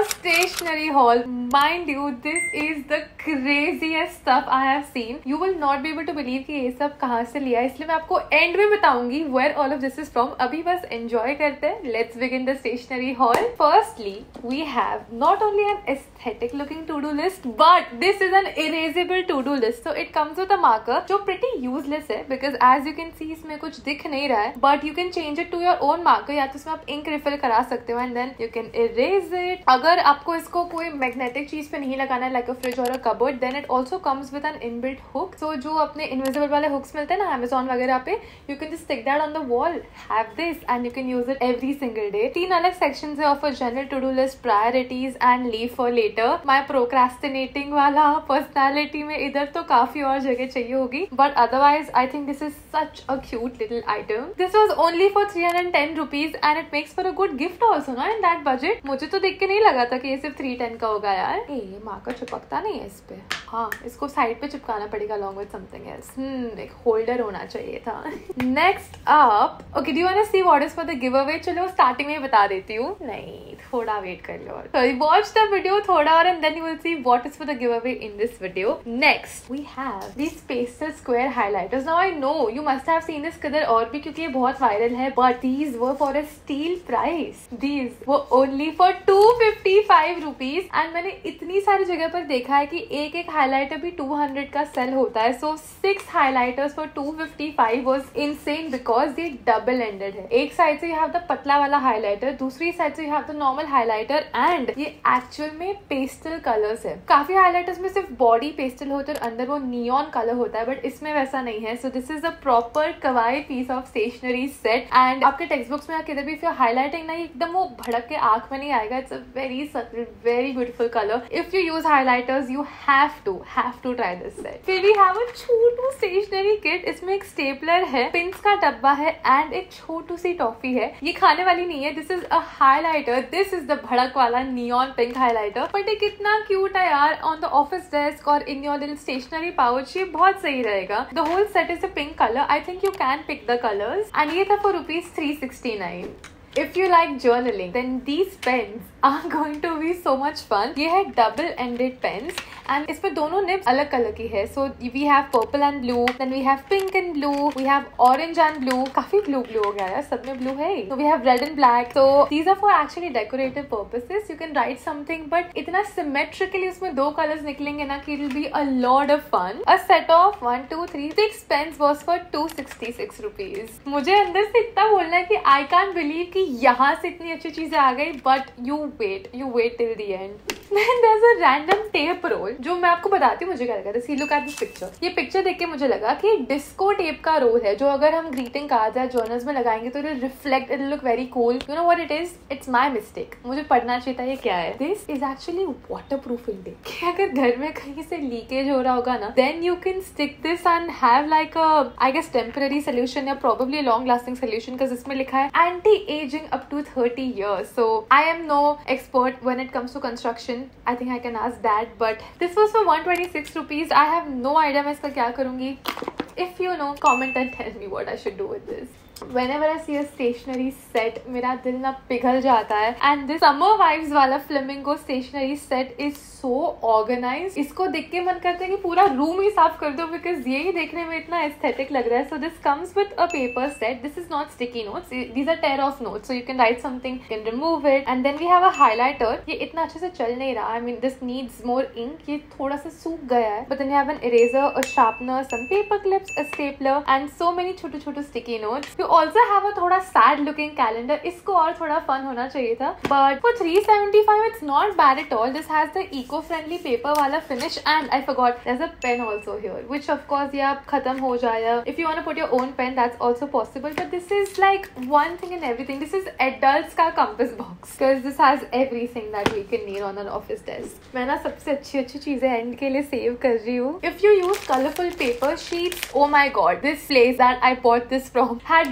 stationery haul. Mind you, this is the craziest stuff I have seen. You will not be able to believe कि ये सब कहाँ से लिया है, इसलिए मैं आपको end में बताऊंगी where all of this is from. अभी बस enjoy करते हैं. Let's begin the stationery haul. Firstly, we have not only an aesthetic looking to-do list, but this is an erasable to-do list. So it comes with a marker जो pretty useless है because as you can see इसमें कुछ दिख नहीं रहा है, but you can change it to your own marker. या तो इसमें आप ink refill करा सकते हो and then you can erase it. अगर आपको इसको कोई मैग्नेटिक चीज पे नहीं लगाना है like a fridge or a cupboard, then it also comes with an inbuilt hook. So जो अपने invisible वाले hooks मिलते हैं ना Amazon वगैरह पे, you can just stick that on the wall. Have this and you can use it every single day. 3 अलग sections है of a general to-do list, priorities and leave for later. My procrastinating वाला personality में इधर तो काफी और जगह चाहिए होगी, but otherwise I think this is such a cute little item. This was only for 310 rupees and it makes for a good gift also ना in that budget. मुझे तो देख के नहीं लगा था कि ये सिर्फ 310 का होगा यार. ये मार्कर चिपकता नहीं है इस पे. हाँ, इसको साइड पे चिपकाना पड़ेगा along with something else. एक होल्डर होना चाहिए था. Next up, okay, do you want to see what is for the giveaway? चलो स्टार्टिंग में बता देती हूँ. नहीं, थोड़ा वेट कर लो. Sorry, watch the video थोड़ा और and then you will see what is for the giveaway in this video. Next, we have these pastel square highlighters. Now I know you must have seen this किधर और भी क्योंकि ये बहुत viral है, but these were for a steal price. These were only for 255 rupees and मैंने इतनी सारी जगह पर देखा है कि एक एक हाइलाइटर भी 200 का सेल होता है. So 6 highlighters for 255 was insane because ये double ended है. एक साइड से you have the पतला वाला हाइलाइटर, दूसरी साइड से you have the normal highlighter and ये एक्चुअल में पेस्टल कलर्स है. काफी हाइलाइटर्स में सिर्फ बॉडी पेस्टल होता है और अंदर वो नियॉन कलर होता है, बट इसमें वैसा नहीं है. So this is a proper kawaii piece of stationery set and आपके टेक्स्ट बुक्स में किधर भी if you're highlighting ना एकदम वो भड़क के आंख में नहीं आएगा. It's a very subtle, very beautiful color. If you use highlighters, you have to try this set. फिर we have a Chhotu stationery kit. इसमें एक स्टेपलर है, पिंस का डब्बा है एंड एक छोटू सी टॉफी है. ये खाने वाली नहीं है. This is a highlighter. This is the भड़क वाला neon pink highlighter. बट ये कितना क्यूट है यार on the office desk और in your little stationery pouch. ये बहुत सही रहेगा. The whole set is a pink color. I think you can pick the colors. And ये था for ₹369. If you like journaling, then these pens are going to be so much fun. ये है double ended pens and इसमें दोनों nibs अलग colour की है. So we have purple and blue, then we have pink and blue, we have orange and blue. काफी blue हो गया यार, सब में blue है. So we have red and black. So these are for actually decorative purposes. You can write something, but इतना symmetrically उसमें 2 colors निकलेंगे ना कि it will be a lot of fun. A set of 1, 2, 3, 6 pens was for 266 rupees. मुझे अंदर से इतना बोलना है कि I can't believe कि यहाँ से इतनी अच्छी चीजें आ गई, but you wait till the end. Then there's a random tape roll जो मैं आपको बताती हूँ मुझे क्या लगा. See, look at this picture. ये पिक्चर देख के मुझे लगा कि डिस्को टेप का रोल है जो अगर हम ग्रीटिंग कार्ड्स या जर्नल्स में लगाएंगे तो it reflect, it look very cool. You know what it is? It's my mistake. मुझे पढ़ना चाहिए था ये क्या है. दिस इज एक्चुअली वाटरप्रूफ इंडिंग. कि अगर घर में कहीं से लीकेज हो रहा होगा ना, then you can stick this and have like a I guess temporary solution या probably long lasting solution because इसमें लिखा है anti aging up to 30 years. So I am no expert when it comes to construction. I think I can ask that, but this was for 126 rupees. I have no idea मैं इसका क्या करूँगी. If you know, comment and tell me what I should do with this. Whenever I see a stationery set, मेरा दिल ना पिघल जाता है. And this summer vibes वाला flamingo stationery set is so organized. इसको देख के मन करता है कि पूरा रूम ही साफ कर दो because ये ही देखने में इतना aesthetic लग रहा है. So this comes with a paper set. This is not sticky notes. These are tear-off notes. So you can write something, you can remove it. And then we have a highlighter. ये इतना अच्छे से चल नहीं रहा. I mean, this needs more ink. ये थोड़ा सा सूख गया है. But then you have an eraser, a sharpener, some paper clips, a stapler, and so many छोटे-छोटे sticky notes. You also have a थोड़ा sad looking calendar. इसको और थोड़ा fun होना चाहिए था. But for 375, it's not bad at all. This has the eco-friendly paper वाला finish, and I forgot there's a pen also here, which of course ये अब खत्म हो जाएगा. If you want to put your own pen, that's also possible. But this is like one thing and everything. This is adults का compass box because this has everything that we can need on an office desk. मैं ना सबसे अच्छी चीजें end के लिए save कर रही हूँ. If you use colorful paper sheets, oh my god, this place that I bought this from had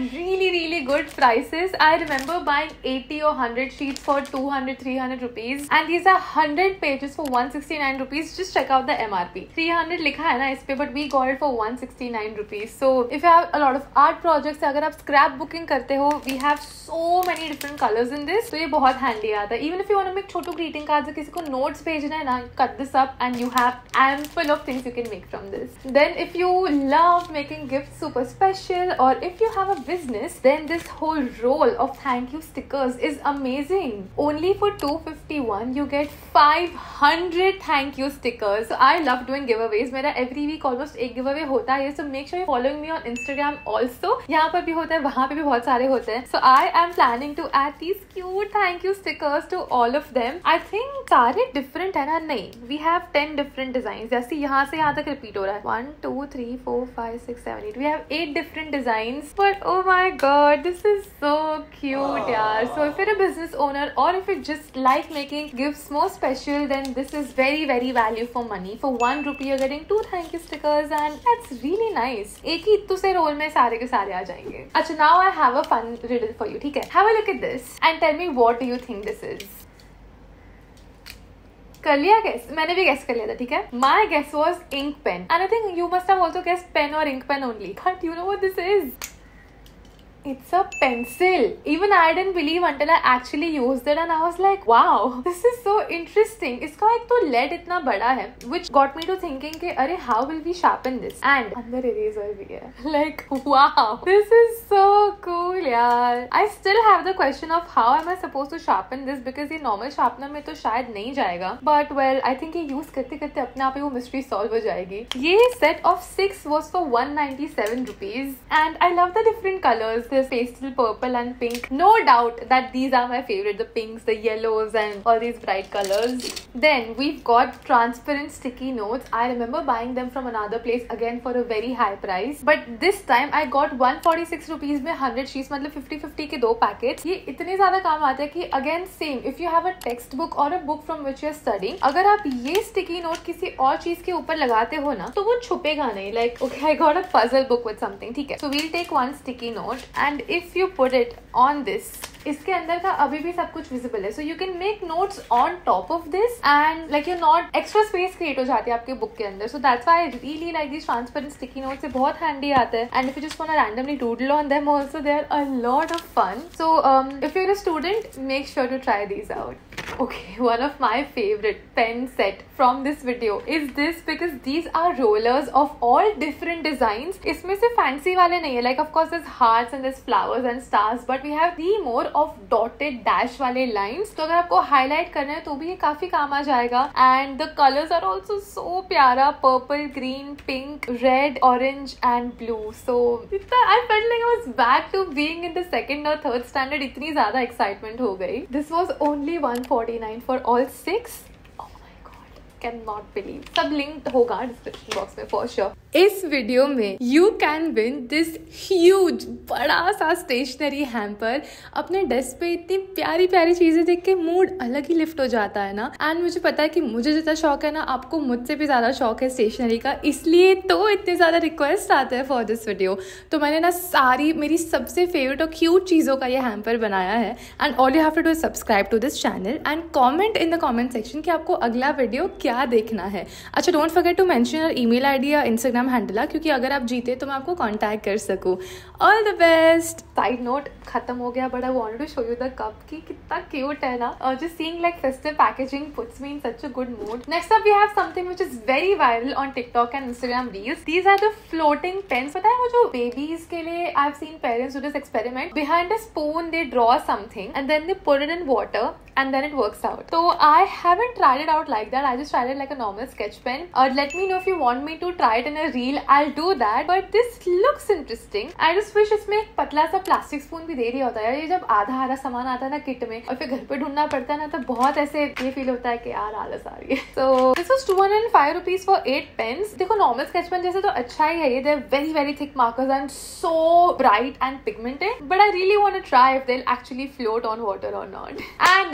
really good prices. I remember buying 80 or 100 sheets for 200-300 rupees, and these are 100 pages for 169 rupees. Just check out the MRP. 300 लिखा है ना इस पे, but we got it for 169 rupees. So if you have a lot of art projects, अगर आप scrap booking करते हो, we have so many different colors in this. तो ये बहुत handy आता है. Even if you want to make Chhotu greeting cards, किसी को notes भेजना है ना, cut this up and you have ample of things you can make from this. Then if you love making gifts super special, or if you have a business, then this whole roll of thank you stickers is amazing. Only for 251 you get 500 thank you stickers. So I love doing giveaways. मेरा every week almost एक giveaway होता है. So make sure you're following me on Instagram also. यहाँ पर भी होता है, वहाँ पे भी बहुत सारे होते हैं. So I am planning to add these cute thank you stickers to all of them. I think सारे different है ना? नहीं, we have 10 different designs. जैसे यहाँ से यहाँ तक repeat हो रहा है. 1 2 3 4 5 6 7 8. We have 8 different designs. But oh my god, this is so cute, yaar. So if you're a business owner, or if you just like making gifts more special, then this is very value for money. For 1 rupee you're getting 2 thank you stickers, and that's really nice. एक ही इतने से role में सारे के सारे आ जाएंगे. अच्छा, now I have a fun riddle for you. ठीक है? Have a look at this and tell me what do you think this is. कर लिया guess? मैंने भी guess कर लिया था, ठीक है? My guess was ink pen, and I think you must have also guessed pen or ink pen only. But you know what this is? It's a pencil. Even I didn't believe until I actually used it, and I was like, wow, this is so interesting. इसका एक तो lead इतना बड़ा है, which got me to thinking कि अरे how will we sharpen this? And अंदर eraser भी है. Like wow, this is so cool यार. I still have the question of how am I supposed to sharpen this, because ये normal sharpener में तो शायद नहीं जाएगा. But well, I think ये use करते करते अपने आप ही वो mystery solve हो जाएगी. ये set of 6 was for 197 rupees, and I love the different colors. This pastel purple and pink. No doubt that these are my favorite, the pinks, the yellows, and all these bright colors. Then we've got transparent sticky notes. I remember buying them from another place again for a very high price, but this time I got 146 rupees में 100 sheets, मतलब 50-50 के 2 packets. ये इतने ज्यादा काम आते हैं कि again same, if you have a textbook or a book from which you're studying, अगर आप ये sticky note किसी और चीज के ऊपर लगाते हो ना, तो वो छुपेगा नहीं. Like okay, I got a puzzle book with something, ठीक है? So we'll take one sticky note, and if you put it on this, इसके अंदर का अभी भी सब कुछ विजिबल है. So you can make notes on top of this, and like you not extra space create हो जाती है आपके बुक के अंदर. So that's why I really like this transparent sticky notes. बहुत हैंडी आता है, and if you just want to randomly doodle on them also, they are a lot of fun. So if you are a student, make sure to try these out. Okay, one of my favorite pen set from this video is this, because these are rollers of all different designs. इसमें से fancy वाले नहीं है, like of course there's hearts and there's flowers and stars, but we have the more of dotted dash वाले lines. तो अगर आपको highlight करना है तो भी ये काफी काम आ जाएगा. And the colors are also so प्यारा, purple, green, pink, red, orange and blue. So I felt like I was back to being in the 2nd or 3rd standard. इतनी ज्यादा excitement हो गई. This was only 149 for all 6. Oh my god, cannot believe. सब linked होगा description box में for sure. इस video में you can win this huge बड़ा सा स्टेशनरी हैम्पर. अपने डेस्क पे इतनी प्यारी प्यारी चीजें देख के मूड अलग ही लिफ्ट हो जाता है ना. एंड मुझे पता है कि मुझे जितना शौक है ना, आपको मुझसे भी ज्यादा शौक है स्टेशनरी का, इसलिए तो इतने ज्यादा रिक्वेस्ट आते हैं फॉर दिस वीडियो. तो मैंने ना सारी मेरी सबसे फेवरेट और क्यूट चीजों का ये हैम्पर बनाया है. And all you have to do subscribe to this channel and comment in the comment section कि आपको अगला वीडियो क्या देखना है. अच्छा, don't forget to mention your email ID या इंस्टाग्राम हैंडल, क्योंकि अगर आप जीते तो मैं आपको कांटेक्ट कर सकूं. All the best. Side note खत्म हो गया, but I wanted to show you the cup की कितना क्यूट है ना. Just seeing like festive packaging puts me in such a good mood. Next up we have something which is very viral on TikTok and Instagram reels. These are the floating pens. पता है वो जो babies के लिए I have seen parents do this experiment. Behind a spoon they draw something and then they put it in water and then it works out. So I haven't tried it out like that. I just tried it like a normal sketch pen. Let me know if you want me to try it in a reel. I'll do that. But this looks interesting. I just wish इसमें एक पतला सा plastic spoon भी दे दिया होता है. ये जब आधा सामान आता है ना किट में, और फिर घर पे ढूंढना पड़ता है ना, तो बहुत ऐसे ये फील होता है कि यार आलस आ रही है. So this was 205 rupees for 8 pens. देखो नॉर्मल स्केच पेन जैसे तो अच्छा ही है ये. They're very very thick markers and so bright and pigmented. But I really want to try if they'll actually float on water or not. And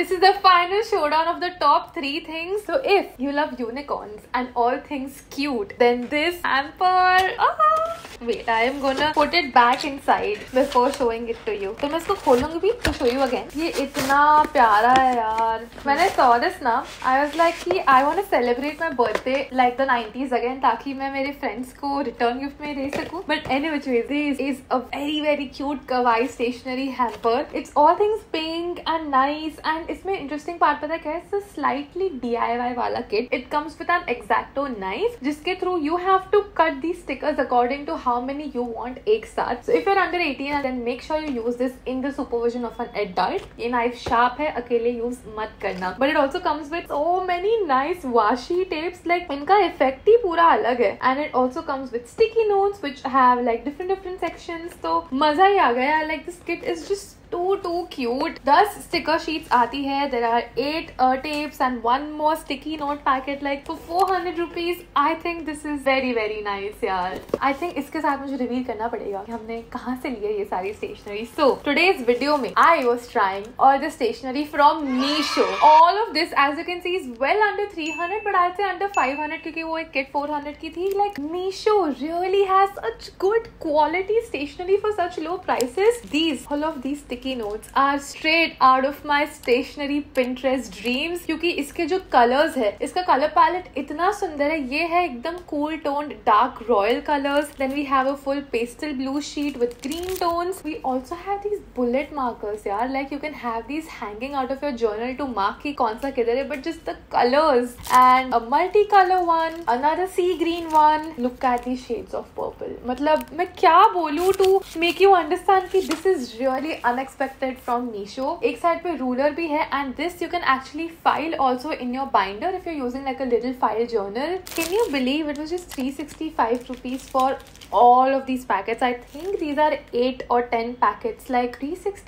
this is the final showdown of the top 3 things. So if you love unicorns and all things cute, then this hamper, wait, I am gonna put it back inside before showing it to you. तो मैं इसको खोलूंगी भी to show you again. ये इतना प्यारा है यार. When I saw this ना, I was like कि I want to celebrate my birthday like the 90s again, ताकि मैं मेरे friends को return gift में दे सकूं. But anyway, this is a very cute kawaii stationery hamper. It's all things pink and nice, and इसमें interesting part पता है क्या है? It's a slightly DIY वाला kit. It comes with an X-Acto knife, जिसके through you have to cut these stickers according to how many you want एक साथ. So if you're under 18, then make sure you use this in the supervision of an adult. ये knife sharp है, अकेले use मत करना. But it also comes with so many nice washi tapes. Like इनका effect ही पूरा अलग है. And it also comes with sticky notes which have like different sections. तो मजा ही आ गया. Like this kit is just too cute. 10 sticker sheets आती है. There are 8 tapes and 1 more sticky note packet. Like for 400 rupees, I think this is very nice यार. I think इसके साथ मुझे reveal करना पड़ेगा कि हमने कहाँ से लिया ये सारी stationery. So today's video में I was trying all the stationery from Meesho. All of this as you can see is well under 300, but I'll say under 500 क्योंकि वो एक kit 400 की थी. Like Meesho really has such good quality stationery for such low prices. All of these sticky notes are straight out of my stationery Pinterest dreams क्योंकि इसके जो colors है, इसका color palette इतना सुंदर है. ये है एकदम cool toned dark royal colors. Then we have a full pastel blue sheet with green tones. We also have these bullet markers यार. Like you can have these hanging out of your journal to mark कि कौन सा किधर है, but just the colors. And a multicolor one, another sea green one. Look at these shades of purple. मतलब मैं क्या बोलूँ to make you understand कि this is really unexpected from Meesho. एक साइड पे ruler भी है, and this you can actually file also in your binder if you're using like a little file journal. Can you believe it was just 365 rupees for all of these packets? I think these are 8 or 10 packets. Like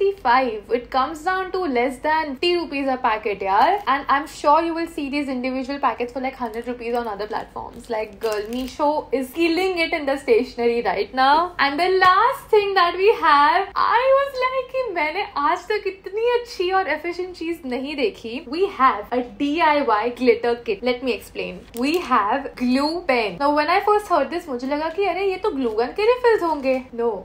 365, it comes down to less than 50 rupees a packet yaar. And I'm sure you will see these individual packets for like 100 rupees on other platforms. Like girl, Meesho is killing it in the stationery right now. And the last thing that we have, I was like कि मैंने आज तक इतनी अच्छी और efficient चीज नहीं देखी. We have a DIY glitter kit. Let me explain. We have glue pen. Now when I first heard this, मुझे लगा कि अरे ये तो glue gun के refills होंगे.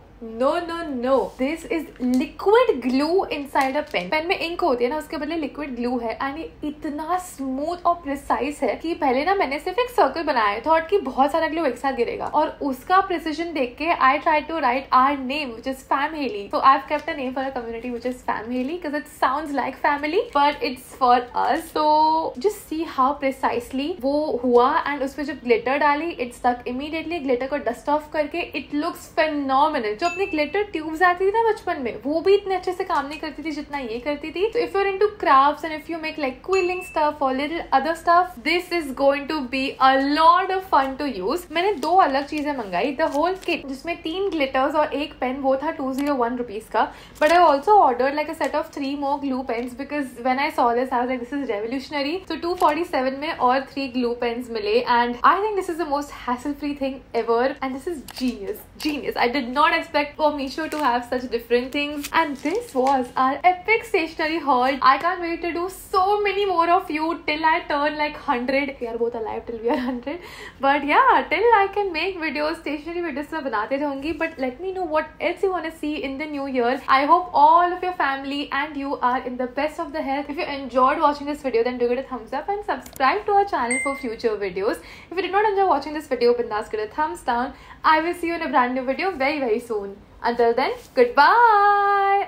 No. This is liquid glue inside a pen. Pen में ink होती है ना, उसके बदले liquid glue है. And ये इतना smooth और precise है कि पहले ना मैंने सिर्फ एक सर्कल बनाया, थॉट कि बहुत सारा glue एक साथ गिरेगा, और उसका precision देख के I tried to write our name which is Fam Haley. So I've kept a name for a community which is Fam Haley because it sounds like family but it's for us. So just see how precisely वो हुआ. And उसपे जब glitter डाली, it stuck immediately. glitter को dust off करके it looks phenomenal. जो अपनी glitter tubes आती थी ना बचपन में, वो भी इतने अच्छे से काम नहीं करती थी जितना ये करती थी. So if you're into crafts and if you make like quilling stuff or little other stuff, this is going to be a lot of fun to use. मैंने 2 अलग चीजें मंगाई. The whole kit जिसमें 3 glitters और 1 pen, वो था 201 rupees का. But I also ordered like a set of 3 more glue pens because when I saw this I was like this is revolutionary. So 247 में और 3 glue pens मिले, and I think this is the most hassle free thing ever, and this is genius. I did not expect for Meesho to have such different things. And this was our epic stationery haul. I can't wait to do so many more of you till I turn like 100. We are both alive till we are 100. But yeah, till I can make videos, stationery videos मैं बनाते रहूंगी. But let me know what else you want to see in the new year. I hope all of your family and you are in the best of the health. If you enjoyed watching this video, then do give it a thumbs up and subscribe to our channel for future videos. If you did not enjoy watching this video, bindas give it a thumbs down. I will see you in a brand new video very soon. Until then, goodbye.